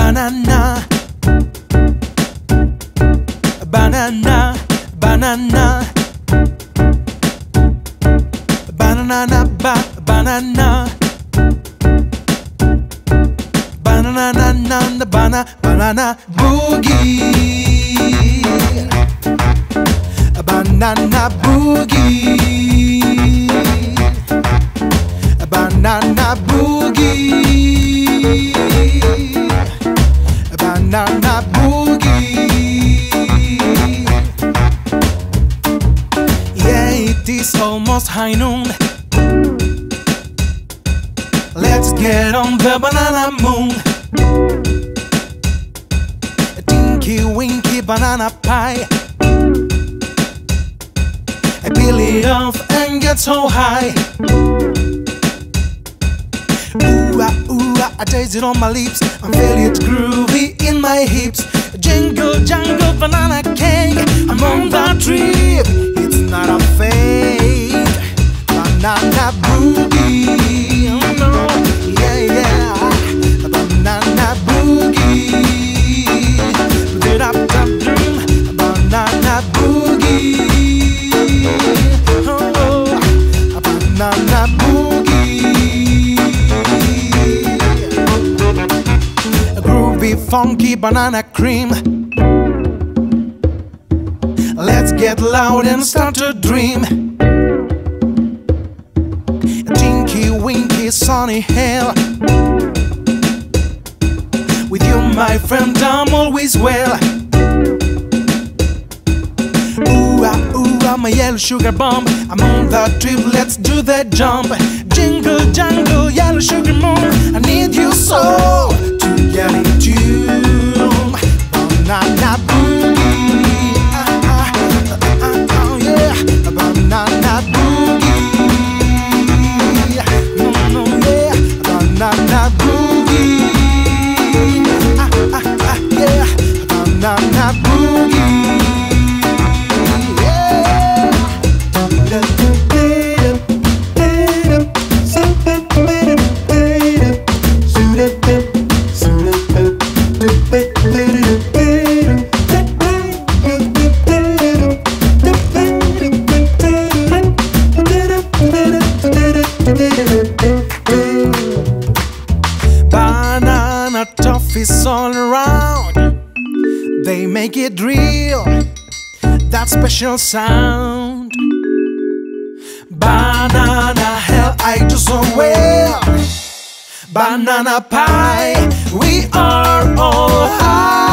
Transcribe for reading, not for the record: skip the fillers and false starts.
banana, banana, banana, banana, banana, banana, banana boogie, banana boogie, banana boogie, banana boogie. Yeah, it is almost high noon. Let's get on the banana moon. A tinky winky banana pie. I peel it off and get so high. Ooh ah, I taste it on my lips. I feel it groovy in my hips. Jingle jangle banana cake. I'm on that trip. It's not a fake. Banana boogie. Oh no, yeah, yeah. Banana boogie. Get up that dream. Banana boogie. Oh, banana boogie. Groovy, funky banana cream. Let's get loud and start to dream. Tinky winky sunny hell. With you my friend I'm always well. Ooh ah, my yellow sugar bomb. I'm on that trip, let's do that jump. Jingle jangle yellow sugar moon. I need you so to get in tune. Banana boogie, oh yeah. Banana boogie, no yeah. Banana boogie, yeah. Banana boogie. Banana toffees all around. They make it real, that special sound. Banana hell, I do so well. Banana pie, we are all high.